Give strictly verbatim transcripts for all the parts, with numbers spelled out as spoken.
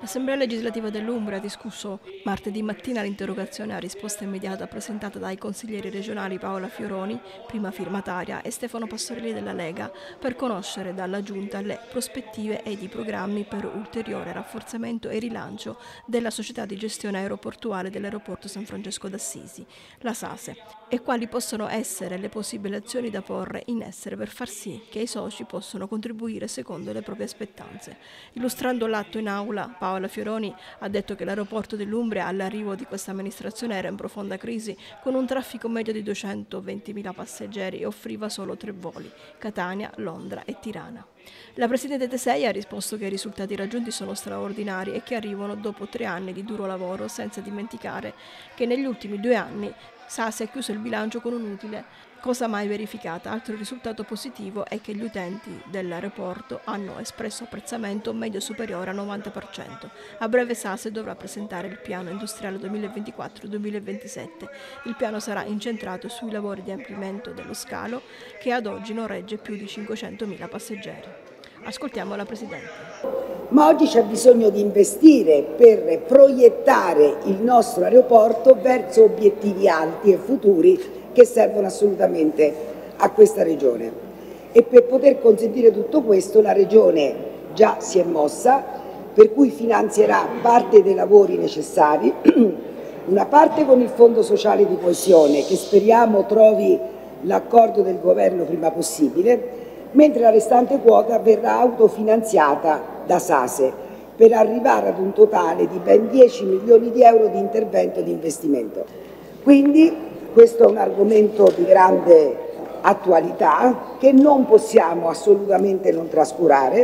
L'Assemblea legislativa dell'Umbria ha discusso martedì mattina l'interrogazione a risposta immediata presentata dai consiglieri regionali Paola Fioroni, prima firmataria, e Stefano Pastorelli della Lega, per conoscere dalla Giunta le prospettive ed i programmi per ulteriore rafforzamento e rilancio della società di gestione aeroportuale dell'aeroporto San Francesco d'Assisi, la SASE, e quali possono essere le possibili azioni da porre in essere per far sì che i soci possano contribuire secondo le proprie aspettanze. Illustrando l'atto in aula, Paola Fioroni ha detto che l'aeroporto dell'Umbria all'arrivo di questa amministrazione era in profonda crisi, con un traffico medio di duecentoventimila passeggeri e offriva solo tre voli: Catania, Londra e Tirana. La Presidente Tesei ha risposto che i risultati raggiunti sono straordinari e che arrivano dopo tre anni di duro lavoro, senza dimenticare che negli ultimi due anni SASE ha chiuso il bilancio con un utile, cosa mai verificata. Altro risultato positivo è che gli utenti dell'aeroporto hanno espresso apprezzamento medio superiore al novanta per cento. A breve SASE dovrà presentare il piano industriale duemilaventiquattro duemilaventisette. Il piano sarà incentrato sui lavori di ampliamento dello scalo, che ad oggi non regge più di cinquecentomila passeggeri. Ascoltiamo la Presidente. Ma oggi c'è bisogno di investire per proiettare il nostro aeroporto verso obiettivi alti e futuri che servono assolutamente a questa Regione. E per poter consentire tutto questo la Regione già si è mossa, per cui finanzierà parte dei lavori necessari, una parte con il Fondo Sociale di Coesione, che speriamo trovi l'accordo del Governo prima possibile, mentre la restante quota verrà autofinanziata da SASE per arrivare ad un totale di ben dieci milioni di euro di intervento e di investimento. Quindi questo è un argomento di grande attualità che non possiamo assolutamente non trascurare,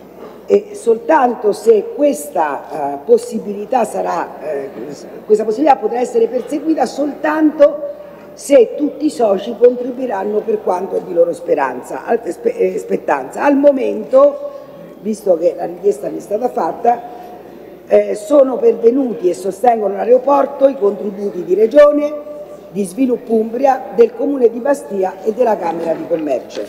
e soltanto se questa uh, possibilità sarà, uh, questa possibilità potrà essere perseguita soltanto se tutti i soci contribuiranno per quanto è di loro speranza, spettanza. Al momento, visto che la richiesta mi è stata fatta, eh, sono pervenuti e sostengono l'aeroporto i contributi di Regione, di Sviluppo Umbria, del Comune di Bastia e della Camera di Commercio.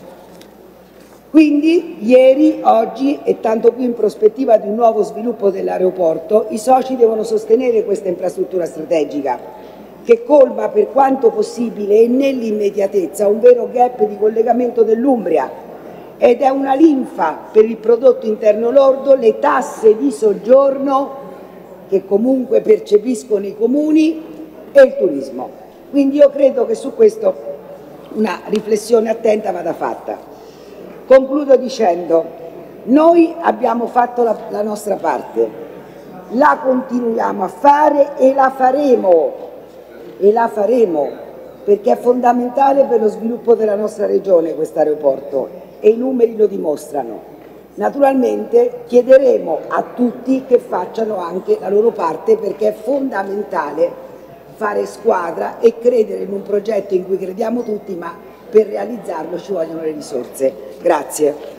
Quindi ieri, oggi e tanto più in prospettiva di un nuovo sviluppo dell'aeroporto, i soci devono sostenere questa infrastruttura strategica, che colma per quanto possibile e nell'immediatezza un vero gap di collegamento dell'Umbria ed è una linfa per il prodotto interno lordo, le tasse di soggiorno che comunque percepiscono i comuni e il turismo. Quindi io credo che su questo una riflessione attenta vada fatta. Concludo dicendo: noi abbiamo fatto la, la nostra parte, la continuiamo a fare e la faremo. E la faremo perché è fondamentale per lo sviluppo della nostra regione questo aeroporto e i numeri lo dimostrano. Naturalmente chiederemo a tutti che facciano anche la loro parte, perché è fondamentale fare squadra e credere in un progetto in cui crediamo tutti, ma per realizzarlo ci vogliono le risorse. Grazie.